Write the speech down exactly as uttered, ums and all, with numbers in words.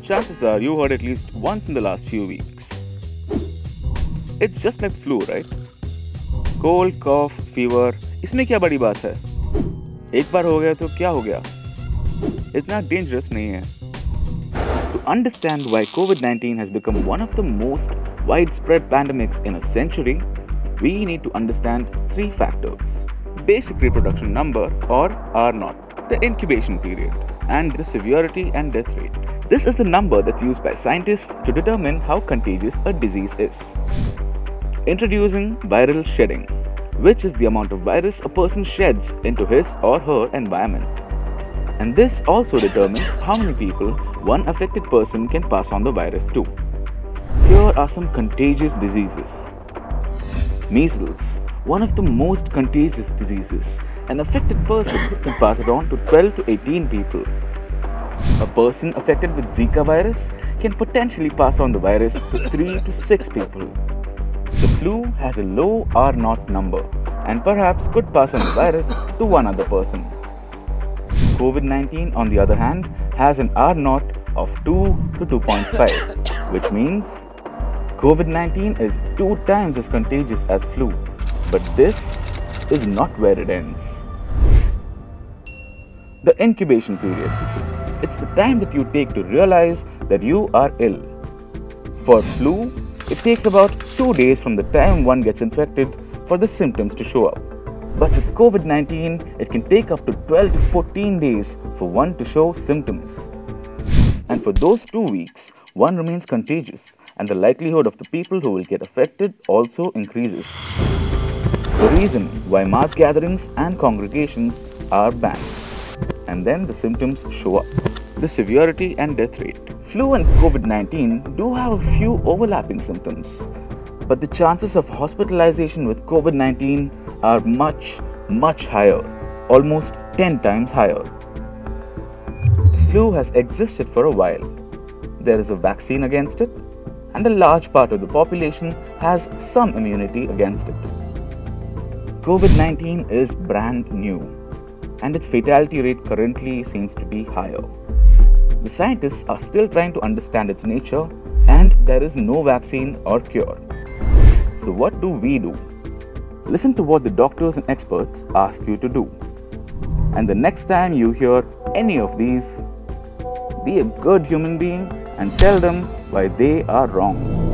chances are you heard at least once in the last few weeks. It's just like flu, right? Cold, cough, fever, इसमें क्या बड़ी बात है? एक बार हो गया तो क्या हो गया? इतना dangerous नहीं है. To understand why COVID nineteen has become one of the most widespread pandemics in a century, we need to understand three factors: basic reproduction number or R naught, the incubation period, and the severity and death rate. This is the number that's used by scientists to determine how contagious a disease is. Introducing viral shedding, which is the amount of virus a person sheds into his or her environment. And this also determines how many people one affected person can pass on the virus to. Here are some contagious diseases. Measles, one of the most contagious diseases. An affected person can pass it on to twelve to eighteen people. A person affected with Zika virus can potentially pass on the virus to three to six people. The flu has a low R naught number and perhaps could pass on the virus to one other person. COVID nineteen, on the other hand, has an R naught of two to two point five, which means COVID nineteen is two times as contagious as flu. But this is not where it ends. The incubation period. It's the time that you take to realize that you are ill. For flu, it takes about two days from the time one gets infected for the symptoms to show up. But with COVID nineteen, it can take up to twelve to fourteen days for one to show symptoms. And for those two weeks, one remains contagious, and the likelihood of the people who will get affected also increases. The reason why mass gatherings and congregations are banned. And then the symptoms show up. The severity and death rate. Flu and COVID nineteen do have a few overlapping symptoms, but the chances of hospitalization with COVID nineteen are much, much higher, almost ten times higher. The flu has existed for a while. There is a vaccine against it, and a large part of the population has some immunity against it. COVID nineteen is brand new, and its fatality rate currently seems to be higher. The scientists are still trying to understand its nature, and there is no vaccine or cure. So what do we do? Listen to what the doctors and experts ask you to do. And the next time you hear any of these, be a good human being and tell them why they are wrong.